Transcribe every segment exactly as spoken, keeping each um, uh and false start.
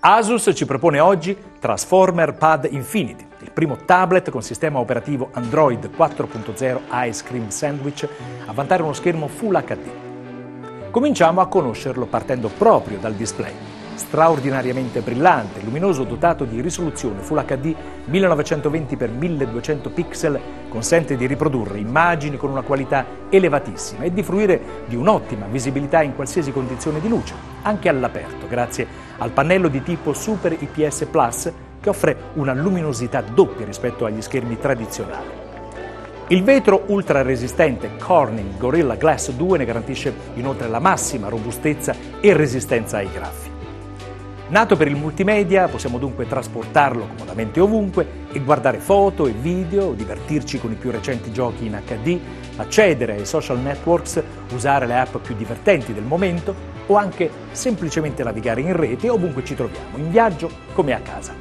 Asus ci propone oggi Transformer Pad Infinity, il primo tablet con sistema operativo Android quattro punto zero Ice Cream Sandwich a vantare uno schermo Full acca di. Cominciamo a conoscerlo partendo proprio dal display. Straordinariamente brillante, luminoso, dotato di risoluzione Full acca di millenovecentoventi per milleduecento pixel, consente di riprodurre immagini con una qualità elevatissima e di fruire di un'ottima visibilità in qualsiasi condizione di luce, anche all'aperto, grazie al pannello di tipo Super I P S Plus che offre una luminosità doppia rispetto agli schermi tradizionali. Il vetro ultra resistente Corning Gorilla Glass due ne garantisce inoltre la massima robustezza e resistenza ai graffi. Nato per il multimedia, possiamo dunque trasportarlo comodamente ovunque e guardare foto e video, divertirci con i più recenti giochi in acca di, accedere ai social networks, usare le app più divertenti del momento o anche semplicemente navigare in rete ovunque ci troviamo, in viaggio come a casa.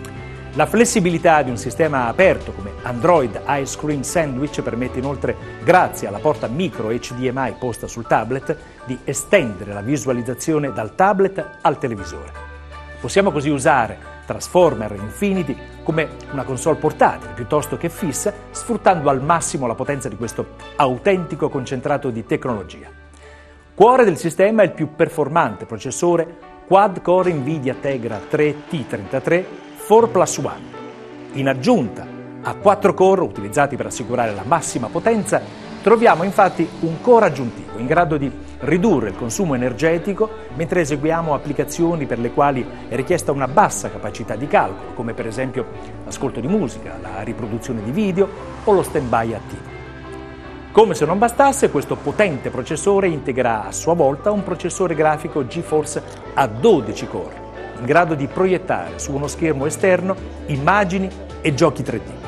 La flessibilità di un sistema aperto come Android Ice Cream Sandwich permette inoltre, grazie alla porta micro H D M I posta sul tablet, di estendere la visualizzazione dal tablet al televisore. Possiamo così usare Transformer Infinity come una console portatile piuttosto che fissa, sfruttando al massimo la potenza di questo autentico concentrato di tecnologia. Cuore del sistema è il più performante processore quad-core Nvidia Tegra tre T trentatré quattro plus uno. In aggiunta a quattro core utilizzati per assicurare la massima potenza, troviamo infatti un core aggiuntivo in grado di ridurre il consumo energetico mentre eseguiamo applicazioni per le quali è richiesta una bassa capacità di calcolo, come per esempio l'ascolto di musica, la riproduzione di video o lo stand-by attivo. Come se non bastasse, questo potente processore integra a sua volta un processore grafico GeForce a dodici core, in grado di proiettare su uno schermo esterno immagini e giochi tre D.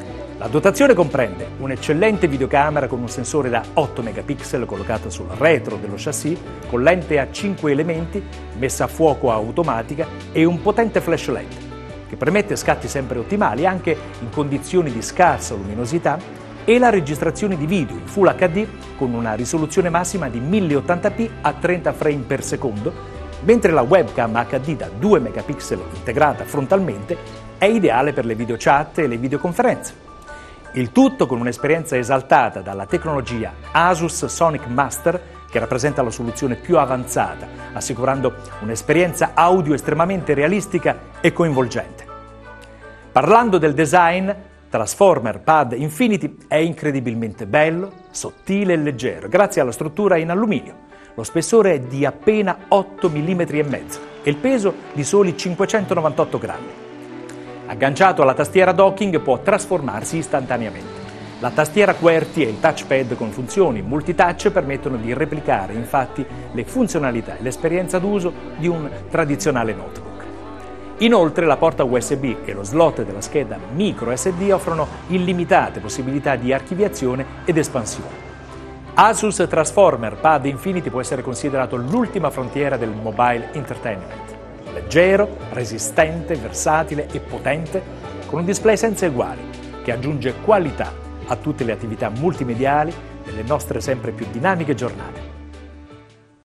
La dotazione comprende un'eccellente videocamera con un sensore da otto megapixel collocato sul retro dello chassis, con lente a cinque elementi, messa a fuoco automatica e un potente flash L E D, che permette scatti sempre ottimali anche in condizioni di scarsa luminosità, e la registrazione di video in Full acca di con una risoluzione massima di mille ottanta p a trenta frame per secondo, mentre la webcam acca di da due megapixel integrata frontalmente è ideale per le videochat e le videoconferenze. Il tutto con un'esperienza esaltata dalla tecnologia Asus Sonic Master, che rappresenta la soluzione più avanzata, assicurando un'esperienza audio estremamente realistica e coinvolgente. Parlando del design, Transformer Pad Infinity è incredibilmente bello, sottile e leggero, grazie alla struttura in alluminio. Lo spessore è di appena otto millimetri e mezzo e il peso di soli cinquecentonovantotto grammi. Agganciato alla tastiera docking può trasformarsi istantaneamente. La tastiera QWERTY e il touchpad con funzioni multitouch permettono di replicare infatti le funzionalità e l'esperienza d'uso di un tradizionale notebook. Inoltre la porta U S B e lo slot della scheda micro S D offrono illimitate possibilità di archiviazione ed espansione. Asus Transformer Pad Infinity può essere considerato l'ultima frontiera del mobile entertainment. Leggero, resistente, versatile e potente, con un display senza eguali che aggiunge qualità a tutte le attività multimediali delle nostre sempre più dinamiche giornate.